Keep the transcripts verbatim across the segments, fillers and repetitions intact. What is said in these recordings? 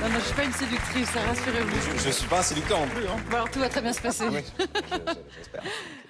Non, non, je suis pas une séductrice, rassurez-vous. Je, je suis pas un séducteur non plus, hein. Bon, alors tout va très bien se passer. Oui, j'espère.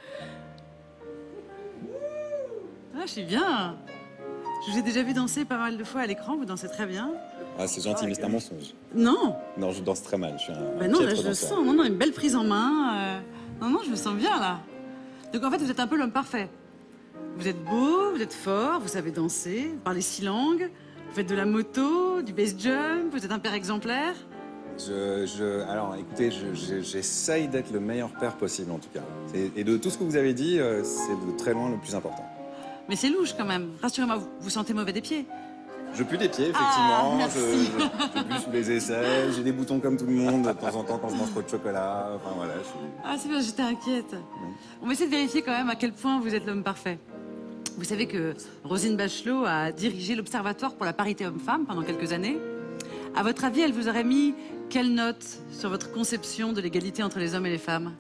Ah, je suis bien. Je vous ai déjà vu danser pas mal de fois à l'écran, vous dansez très bien. Ah, c'est gentil, mais c'est un mensonge. Non. Non, je danse très mal, je suis un Bah non, là, piètre je le danseur. sens. Non, non, une belle prise en main. euh, Non, non, je me sens bien, là. Donc, en fait, vous êtes un peu l'homme parfait. Vous êtes beau, vous êtes fort, vous savez danser, vous parlez six langues, vous faites de la moto, du base jump, vous êtes un père exemplaire. Je, je, alors, écoutez, je- je- j'essaye d'être le meilleur père possible, en tout cas. Et, et de tout ce que vous avez dit, euh, c'est de très loin le plus important. Mais c'est louche, quand même. Rassurez-moi, vous, vous sentez mauvais des pieds. Je pue des pieds, Ah, effectivement. merci. je, je, je pue sous les aisselles, j'ai des boutons comme tout le monde, de temps en temps quand je mange trop de chocolat. Enfin, voilà, je suis... Ah, c'est bien, j'étais inquiète. On va essayer de vérifier quand même à quel point vous êtes l'homme parfait. Vous savez que Roselyne Bachelot a dirigé l'Observatoire pour la parité homme-femme pendant quelques années. À votre avis, elle vous aurait mis quelle note sur votre conception de l'égalité entre les hommes et les femmes?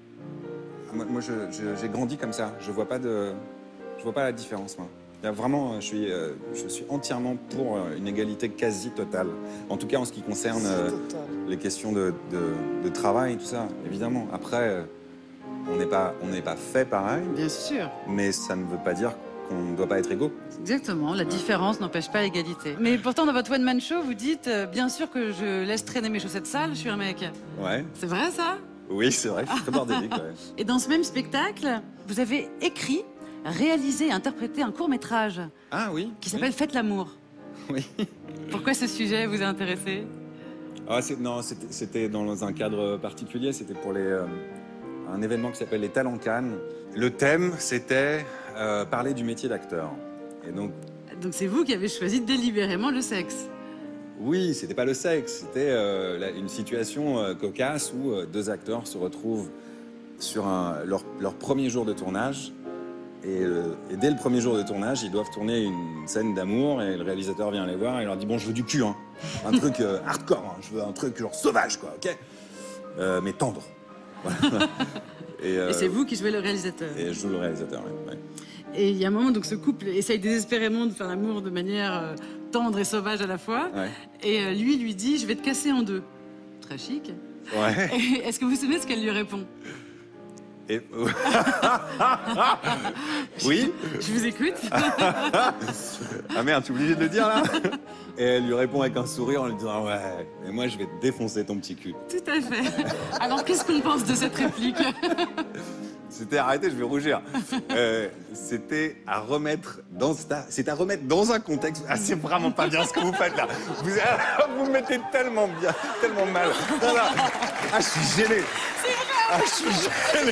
Moi, moi, je- je- j'ai grandi comme ça. Je vois pas de, je vois pas la différence, moi. Il y a vraiment, je suis, euh, je suis entièrement pour euh, une égalité quasi totale. En tout cas, en ce qui concerne euh, les questions de, de- de travail et tout ça, évidemment. Après, euh, on n'est pas, on n'est pas fait pareil, Bien sûr. mais ça ne veut pas dire qu'on ne doit pas être égaux. Exactement, la différence n'empêche pas l'égalité. Mais pourtant, dans votre one-man show, vous dites euh, bien sûr que je laisse traîner mes chaussettes sales, je suis un mec. Ouais. C'est vrai, ça? Oui, c'est vrai. Je suis très bordélique. Ouais. Et dans ce même spectacle, vous avez écrit, réalisé et interprété un court-métrage Ah oui. qui s'appelle Faites l'amour. Oui. Pourquoi ce sujet vous a intéressé? Ah, c'est- non, c'était c'était dans un cadre particulier. C'était pour les, euh, un événement qui s'appelle les Talents Cannes. Le thème, c'était euh, parler du métier d'acteur. Et donc, Donc c'est vous qui avez choisi délibérément le sexe. oui, c'était pas le sexe, c'était euh, la- une situation euh, cocasse où euh, deux acteurs se retrouvent sur un- leur, leur premier jour de tournage. Et, euh, et dès le premier jour de tournage, ils doivent tourner une scène d'amour et le réalisateur vient les voir et leur dit « Bon, je veux du cul, hein. Un truc euh, hardcore, hein. Je veux un truc genre sauvage, quoi, ok Euh, mais tendre. » Voilà. Et, euh, Et c'est vous qui jouez le réalisateur. Et je joue le réalisateur, ouais. ouais. Et il y a un moment, donc ce couple essaye désespérément de faire l'amour de manière euh, tendre et sauvage à la fois. Ouais. Et euh, lui lui dit, je vais te casser en deux. Très chic. Ouais. Et Est-ce que vous savez ce qu'elle lui répond? Et... oui. Je vous écoute. Ah merde, tu es obligé de le dire là. Et elle lui répond avec un sourire en lui disant ouais, mais moi je vais te défoncer ton petit cul. Tout à fait. Alors qu'est-ce qu'on pense de cette réplique? C'était arrêté, je vais rougir. Euh, c'était à remettre dans c'est à remettre dans un contexte. Ah, c'est vraiment pas bien ce que vous faites là. Vous vous me mettez tellement bien, tellement mal. Non, non. Ah, je suis gêné. C'est vrai. Ah, je suis gêné.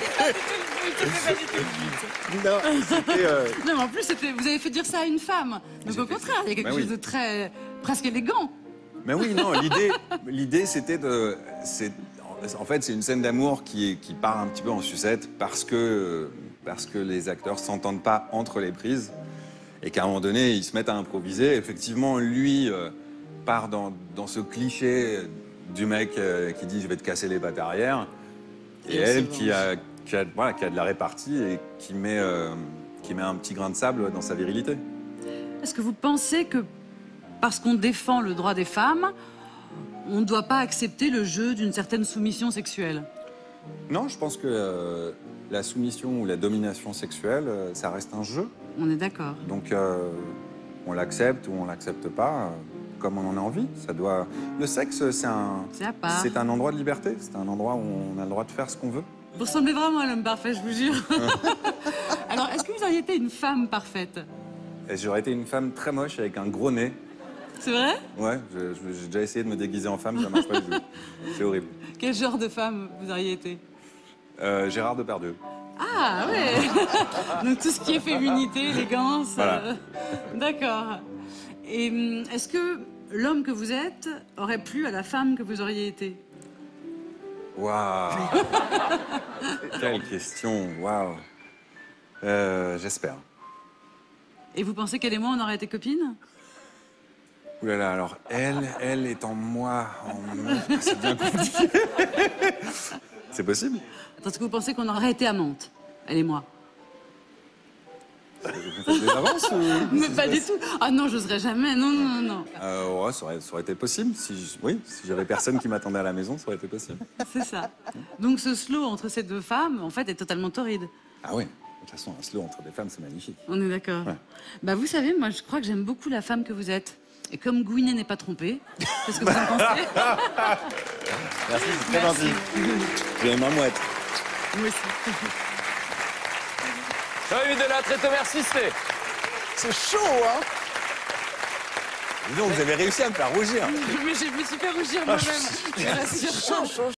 Non, c'était. Euh... Non, mais en plus, c'était- vous avez fait dire ça à une femme. Donc au contraire, il y a quelque Ben chose oui. de très presque élégant. Mais oui, non, l'idée, l'idée, c'était de, c'est, en fait, c'est une scène d'amour qui, est- qui part un petit peu en sucette parce que, parce que les acteurs s'entendent pas entre les prises et qu'à un moment donné, ils se mettent à improviser. Effectivement, lui euh, part dans, dans ce cliché du mec euh, qui dit je vais te casser les pattes arrière et Et elle elle se qui a, qui a, voilà, qui a de la répartie et qui met, euh, qui met un petit grain de sable dans sa virilité. Est-ce que vous pensez que parce qu'on défend le droit des femmes, on ne doit pas accepter le jeu d'une certaine soumission sexuelle? Non, je pense que euh, la soumission ou la domination sexuelle, euh, ça reste un jeu. On est d'accord. Donc, euh, on l'accepte ou on l'accepte pas, euh, comme on en a envie. Ça doit. Le sexe, c'est un. C'est à part. C'est un endroit de liberté. C'est un endroit où on a le droit de faire ce qu'on veut. Vous ressemblez vraiment à l'homme parfait, je vous jure. Alors, est-ce que vous auriez été une femme parfaite? Et j'aurais été une femme très moche avec un gros nez. C'est vrai? Ouais, je- je- j'ai déjà essayé de me déguiser en femme, ça marche pas du tout. C'est horrible. Quel genre de femme vous auriez été? Euh, Gérard Depardieu. Ah ouais. Donc tout ce qui est féminité, élégance. Voilà. euh, D'accord. Et hum, est-ce que l'homme que vous êtes aurait plu à la femme que vous auriez été? Waouh. Quelle question, waouh. Euh, J'espère. Et vous pensez qu'elle et moi, on aurait été copines? Ouh là là, alors elle, elle est en moi, en meuf, c'est bien compliqué. C'est possible? Est-ce que vous pensez qu'on aurait été amantes, elle et moi? Vous faites des avances ou... Mais pas du tout. Ah non, j'oserais jamais. Non, non, non, non. Euh, ouais, ça aurait, ça aurait été possible. Si je- oui, si j'avais personne qui m'attendait à la maison, ça aurait été possible. C'est ça. Donc ce slow entre ces deux femmes, en fait, est totalement torride. Ah oui, de toute façon, un slow entre des femmes, c'est magnifique. On est d'accord. Ouais. Bah vous savez, moi, je crois que j'aime beaucoup la femme que vous êtes. Et comme Gouinet n'est pas trompé, qu'est-ce que vous en pensez? Merci, c'est très Merci. gentil. J'ai ma mouette. Moi aussi. Jean-Yves Delattre et Thomas Sisley. C'est chaud, hein? Dis donc, vous avez réussi à me faire rougir. Mais je me suis fait rougir moi-même. Je vous rassure.